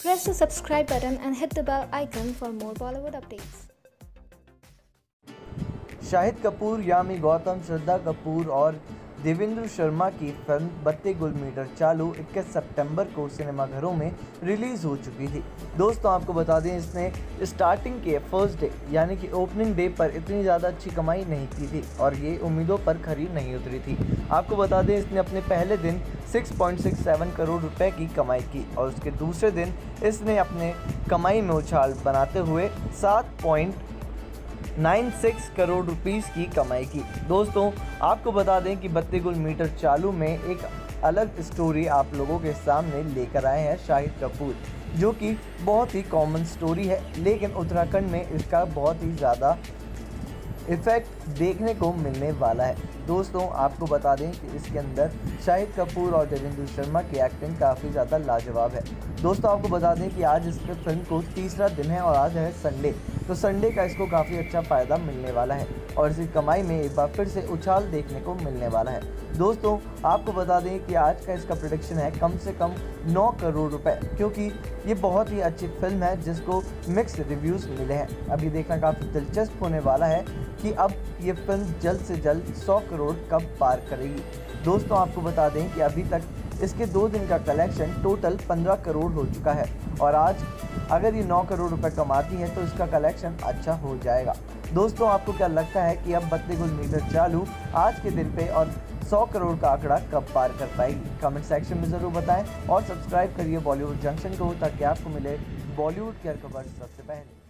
Press the subscribe button and hit the bell icon for more Bollywood updates. Shahid Kapoor, Yami Gautam, Shraddha Kapoor और देवेंद्र शर्मा की film बत्ती गुल metre चालू 21 सितंबर को सिनेमाघरों में रिलीज़ हो चुकी थी। दोस्तों आपको बता दें, इसने स्टार्टिंग के फर्स्ट डे यानी कि ओपनिंग डे पर इतनी ज़्यादा अच्छी कमाई नहीं की थी और ये उम्मीदों पर खरी नहीं उतरी थी। आपको बता दें, इसने अपने पहले दिन 6.67 करोड़ रुपए की कमाई की और उसके दूसरे दिन इसने अपने कमाई में उछाल बनाते हुए 7.96 करोड़ रुपीस की कमाई की। दोस्तों आपको बता दें कि बत्ती गुल मीटर चालू में एक अलग स्टोरी आप लोगों के सामने लेकर आए हैं शाहिद कपूर, जो कि बहुत ही कॉमन स्टोरी है, लेकिन उत्तराखंड में इसका बहुत ही ज़्यादा इफ़ेक्ट देखने को मिलने वाला है। दोस्तों आपको बता दें कि इसके अंदर शाहिद कपूर और देवेंद्र शर्मा की एक्टिंग काफ़ी ज़्यादा लाजवाब है। दोस्तों आपको बता दें कि आज इस फिल्म को तीसरा दिन है और आज है संडे, तो संडे का इसको काफ़ी अच्छा फ़ायदा मिलने वाला है और इसकी कमाई में एक बार फिर से उछाल देखने को मिलने वाला है। दोस्तों आपको बता दें कि आज का इसका प्रोडक्शन है कम से कम 9 करोड़ रुपए, क्योंकि ये बहुत ही अच्छी फिल्म है जिसको मिक्स रिव्यूज़ मिले हैं। अब ये देखना काफ़ी दिलचस्प होने वाला है कि अब ये फिल्म जल्द से जल्द 100 करोड़ कब पार करेगी। दोस्तों आपको बता दें कि अभी तक इसके 2 दिन का कलेक्शन टोटल 15 करोड़ हो चुका है और आज अगर ये 9 करोड़ रुपए कमाती है तो इसका कलेक्शन अच्छा हो जाएगा। दोस्तों आपको क्या लगता है कि अब बत्ती गुल मीटर चालू आज के दिन पे और 100 करोड़ का आंकड़ा कब पार कर पाएगी? कमेंट सेक्शन में ज़रूर बताएं और सब्सक्राइब करिए बॉलीवुड जंक्शन को, ताकि आपको मिले बॉलीवुड की हर खबर सबसे पहले।